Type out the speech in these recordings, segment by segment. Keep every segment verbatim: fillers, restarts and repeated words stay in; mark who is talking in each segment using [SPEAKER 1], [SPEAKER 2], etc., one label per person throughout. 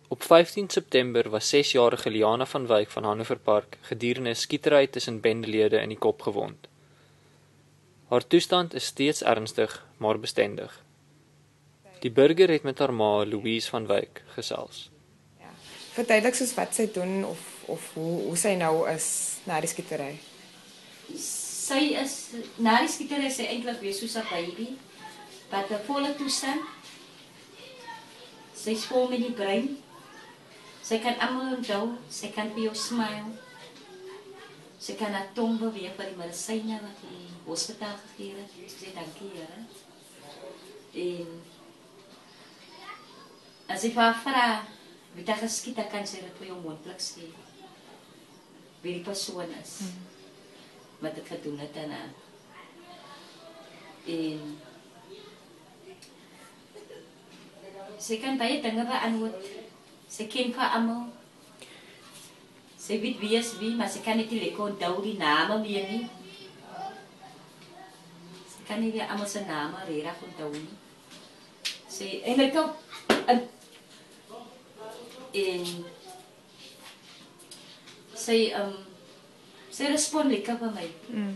[SPEAKER 1] Op vyftien September was sesjarige Leeana van Wyk van Hannover Park gedurende 'n skietery tussen bendelede in die kop gewond. Haar toestand is steeds ernstig, maar bestendig. Die burger het met haar ma, Louise van Wyk, gesels.
[SPEAKER 2] Ja. Verduidelik soos wat sy doen of, of hoe, hoe sy nou is na die skietery.
[SPEAKER 3] Sy is, na die skietery is sy eintlik weer soos 'n baby, wat 'n volle toestand. Sy is vol met die brein. Sy kan almal onthou, sy kan vir jou smile. Sy kan haar tong beweeg vir die medisyne wat die hospitaal gegee het. Sy sê dankie, Here. En as ek vir haar vra, wie daar geskiet het, kan sy dit vir jou mondlik sê. Wie die persoon is. Hmm. Wat het gedoen het en en sy kan baie dinge beantwoord. Sy ken vir almal. Sy weet wie is wie, maar sy kan net nie lekker onthou die name weer nie. Sy kan nie weer almal se name regtig onthou nie. Sy eintlik ook en en sy um sy respond lekker vir my.
[SPEAKER 2] Mm.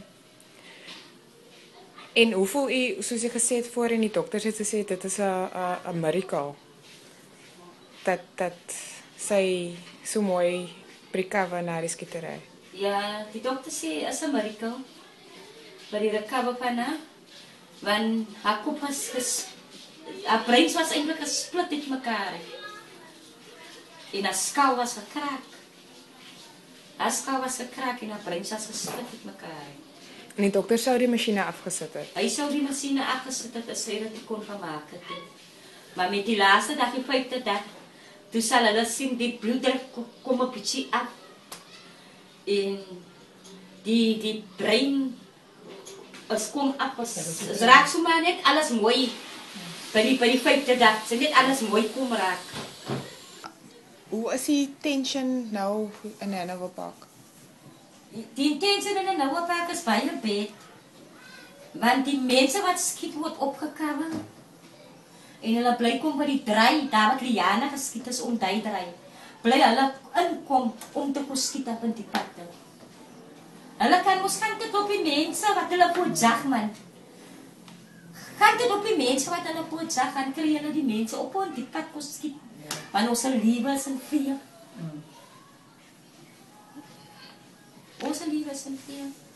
[SPEAKER 2] En hoe voel u, soos jy gesê het voorheen, die dokters het gesê dit is 'n 'n miracle. Dat dat sy so mooi recover na die skietery.
[SPEAKER 3] Ja, die dokter sê is 'n miracle. Maar die recover van haar, want haar kop was ges, haar brein was eintlik gesplit uit mekaar. En haar skaal was gekraak. Haar skaal was gekraak en haar brein was gesplit uit mekaar.
[SPEAKER 2] En die dokter sou die masjiene afgesit het.
[SPEAKER 3] Hy sou die masjiene afgesit het as hy dit kon gemaak het. Maar met die laaste dag, die vyfde dag, toe sal hulle sien die bloeddruk kom 'n bietjie af. En die die brein as kom af, as, as raak so maar net alles mooi. By die, by die vyfde dag, sy net alles mooi kom raak.
[SPEAKER 2] Hoe is die tension nou in Hannover Park?
[SPEAKER 3] Die tension in Hannover Park is baie bad. Want die mense wat skiet word opgekomen. En hulle bly kom by die draai, daar wat Leeana geskiet is om die draai. Bly hulle inkom om te kom skiet op in die pad. Hulle kan mos gaan dit op die mense wat hulle pootsag man. Gaan dit op die mense wat hulle pootsag, gaan kry hulle die mense op in die pad kom skiet. Want ons liewe is in vrede. Ons liewe is in vrede.